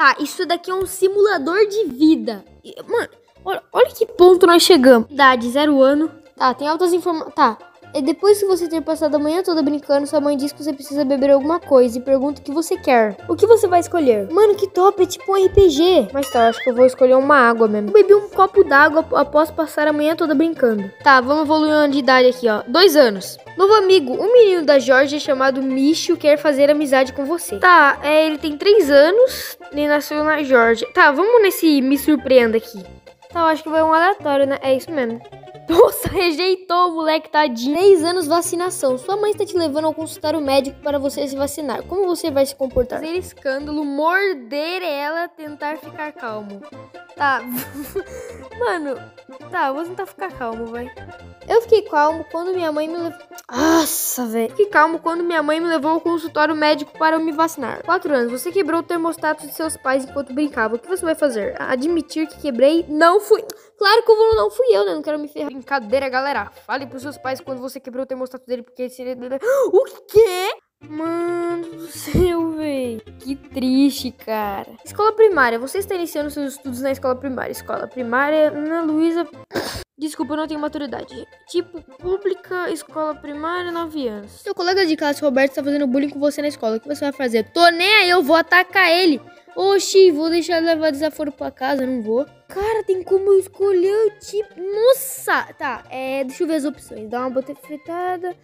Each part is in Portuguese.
Tá, isso daqui é um simulador de vida. Mano, olha que ponto nós chegamos. Idade, 0 ano. Tá, tem altas informações. Tá. E depois que você ter passado a manhã toda brincando, sua mãe diz que você precisa beber alguma coisa e pergunta o que você quer. O que você vai escolher? Mano, que top, é tipo um RPG. Mas tá, acho que eu vou escolher uma água mesmo. Eu bebi um copo d'água após passar a manhã toda brincando. Tá, vamos evoluir de idade aqui, ó. 2 anos. Novo amigo, um menino da Georgia chamado Micho quer fazer amizade com você. Tá, ele tem 3 anos e nasceu na Georgia. Tá, vamos nesse me surpreenda aqui. Tá, eu acho que vai um aleatório, né? É isso mesmo. Nossa, rejeitou o moleque, tadinho. 3 anos, vacinação. Sua mãe está te levando ao consultório médico para você se vacinar. Como você vai se comportar? Fazer escândalo, morder ela, tentar ficar calmo. Tá. Mano, tá, vou tentar ficar calmo, vai. Eu fiquei calmo quando minha mãe me levou... Nossa, velho. Fiquei calmo quando minha mãe me levou ao consultório médico para eu me vacinar. 4 anos. Você quebrou o termostato de seus pais enquanto brincava. O que você vai fazer? Admitir que quebrei? Não fui. Claro que eu vou, não fui eu, né? Não quero me ferrar. Brincadeira, galera. Fale pros seus pais quando você quebrou o termostato dele, porque seria... O quê? Mano do céu, velho. Que triste, cara. Escola primária. Você está iniciando seus estudos na escola primária. Escola primária, Ana Luísa... Desculpa, eu não tenho maturidade. Tipo, pública, escola primária, 9 anos. Seu colega de classe, Roberto, está fazendo bullying com você na escola. O que você vai fazer? Tô nem aí, eu vou atacar ele. Oxi, vou deixar ele levar desaforo pra casa, não vou. Cara, tem como eu escolher o tipo... Nossa! Tá, deixa eu ver as opções. Dar uma botafetada,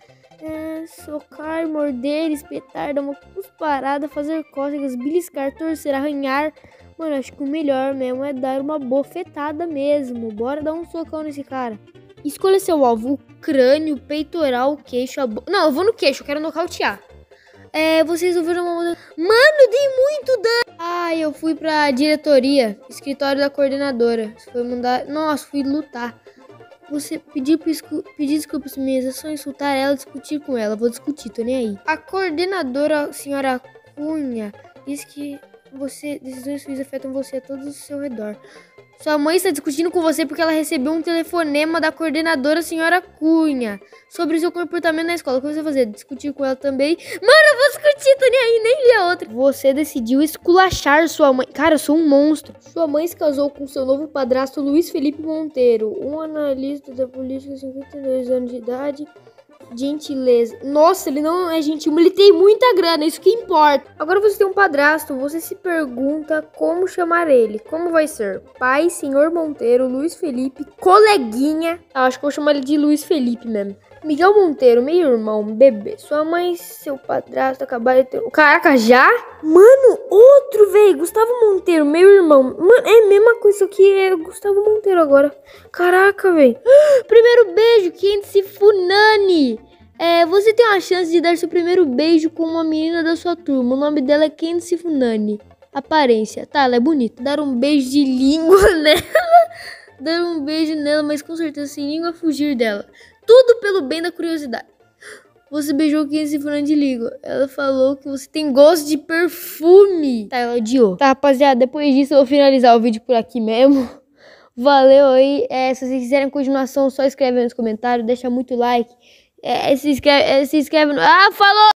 socar, morder, espetar, dar uma cusparada, fazer cócegas, beliscar, torcer, arranhar... Mano, acho que o melhor mesmo é dar uma bofetada mesmo. Bora dar um socão nesse cara. Escolha seu alvo, o crânio, o peitoral, o queixo, a boca. Não, eu vou no queixo, eu quero nocautear. Vocês ouviram uma... Mano, dei muito dano. Ah, eu fui pra diretoria, escritório da coordenadora. Foi mandar... Nossa, fui lutar. Você pediu desculpas minhas ações, insultar ela, discutir com ela. Vou discutir, tô nem aí. A coordenadora, senhora Cunha, disse que... decisões suas afetam você a todos ao seu redor. Sua mãe está discutindo com você porque ela recebeu um telefonema da coordenadora senhora Cunha sobre o seu comportamento na escola. O que você vai fazer? Discutir com ela também? Mano, eu vou discutir, tô nem aí, nem li a outra. Você decidiu esculachar sua mãe. Cara, eu sou um monstro. Sua mãe se casou com seu novo padrasto Luiz Felipe Monteiro, um analista da política, 52 anos de idade. Gentileza. Nossa, ele não é gentil, mas ele tem muita grana, isso que importa. Agora você tem um padrasto, você se pergunta como chamar ele. Como vai ser? Pai, senhor Monteiro, Luiz Felipe, coleguinha. Acho que eu vou chamar ele de Luiz Felipe mesmo. Miguel Monteiro, meio-irmão, bebê. Sua mãe e seu padrasto acabaram de ter... Caraca, já? Mano, outro, velho. Gustavo Monteiro, meio-irmão. Mano, é a mesma coisa que é Gustavo Monteiro agora. Caraca, velho. Primeiro beijo, Kenzie Funani. Você tem a chance de dar seu primeiro beijo com uma menina da sua turma. O nome dela é Kenzie Funani. Aparência. Tá, ela é bonita. Dar um beijo de língua nela. Dar um beijo nela, mas com certeza sem língua fugir dela. Tudo pelo bem da curiosidade. Você beijou Kenzie Funani de língua. Ela falou que você tem gosto de perfume. Tá, ela odiou. Tá, rapaziada, depois disso eu vou finalizar o vídeo por aqui mesmo. Valeu aí. Se vocês quiserem continuação, só escreve aí nos comentários. Deixa muito like. Se inscreve no... Ah, falou!